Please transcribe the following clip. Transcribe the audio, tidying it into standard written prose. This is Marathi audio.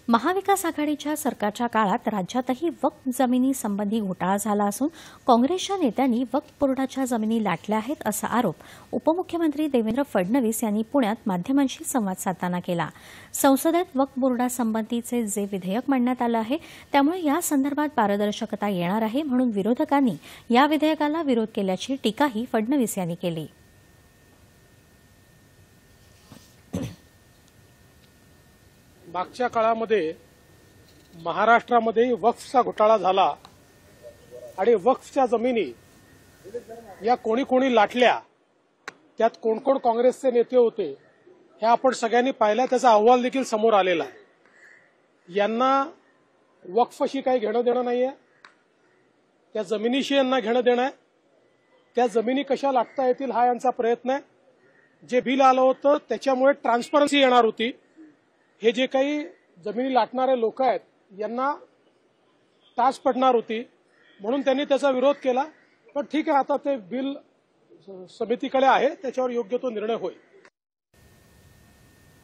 महाविकास आघाडीच्या सरकारच्या काळात राज्यातही वक्फ जमिनीसंबंधी घोटाळा झाला असून काँग्रेसच्या नेत्यांनी वक्फ बोर्डाच्या जमिनी लाटल्या आहेत असा आरोप उपमुख्यमंत्री देवेंद्र फडणवीस यांनी पुण्यात माध्यमांशी संवाद साधताना केला। संसदेत वक्फ बोर्डासंबंधीचे जे विधेयक मांडण्यात आलं आहे त्यामुळे या संदर्भात पारदर्शकता येणार आहे, म्हणून विरोधकांनी या विधेयकाला विरोध केल्याची टीकाही फडणवीस यांनी केली। मागच्या काळामध्ये महाराष्ट्रामध्ये वक्फचा घोटाळा झाला आणि वक्फच्या जमिनी या कोणी लाटल्या, त्यात कोण कोण काँग्रेसचे नेते होते हे आपण सगळ्यांनी पाहिलं। त्याचा अहवाल देखील समोर आलेला आहे। यांना वक्फशी काही घेणं देणं नाहीये, त्या जमिनीशी यांना घेणं देणं आहे। त्या जमिनी कशा लाटता येतील हा यांचा प्रयत्न आहे। जे बिल आलं होतं त्याच्यामुळे ट्रान्सपरन्सी येणार होती। हे जे काही जमिनी लाटणारे लोक आहेत यांना टाच पडणार होती, म्हणून त्यांनी त्याचा विरोध केला। पण ठीक आहे, आता ते बिल समितीकडे आहे, त्याच्यावर योग्य तो निर्णय होईल।